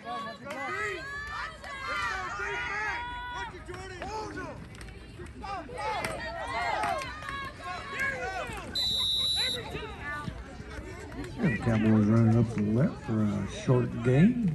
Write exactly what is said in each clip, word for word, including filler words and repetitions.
And the Cowboys running up to the left for a short gain.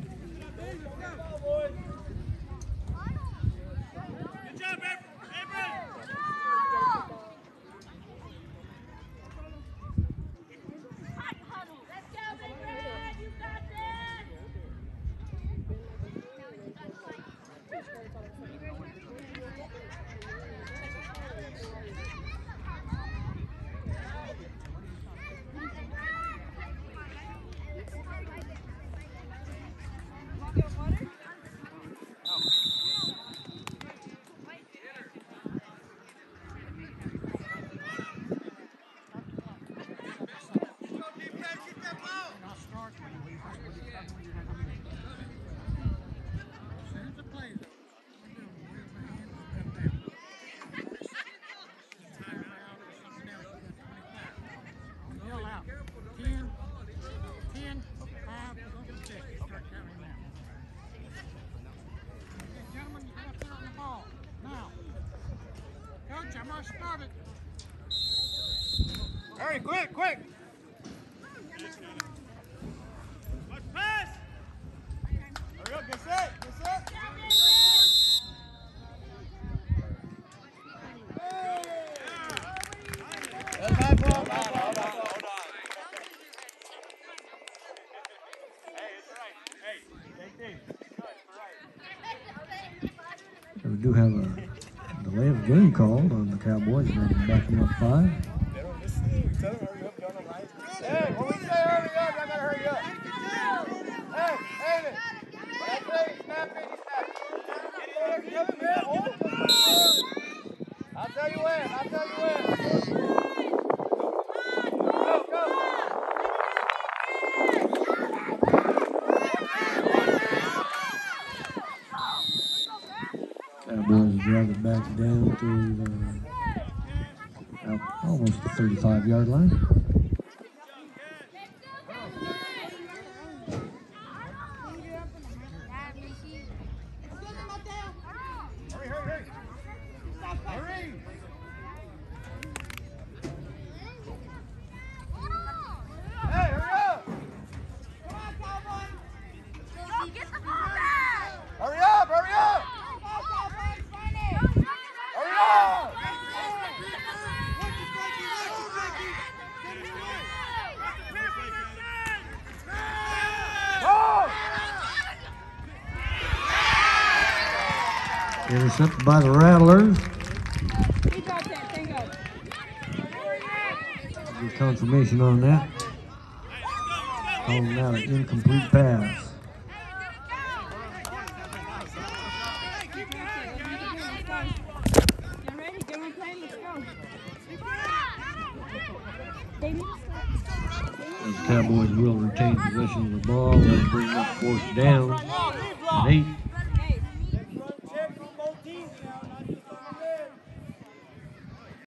Hurry, quick, quick! Let's pass! Hurry up, get set, get set! That's my ball, my ball, hold on, hold on. Hey, it's all right. Hey, take these. No, it's all right. We do have a delay of game called on the Cowboys. They're backing up five. They don't listen. We tell them hurry up, down the line. Hey, when we say hurry up, y'all gotta hurry up. Hey, hey, when I say snap it, you snap it. Give him, man. Hold him. I'll tell you when. I'll tell you when. Go, go. Cowboys drive it back down to the uh, almost the thirty-five yard line. Hurry, hurry, hurry. Hurry. Hey, hurry up. Come on, Cowboys. Go get the ball back! Hurry up, hurry up. Hurry up. Intercepted by the Rattlers. Get confirmation on that. Calling out an incomplete pass. The Cowboys will retain possession of the ball. That'll bring up fourth down and eight.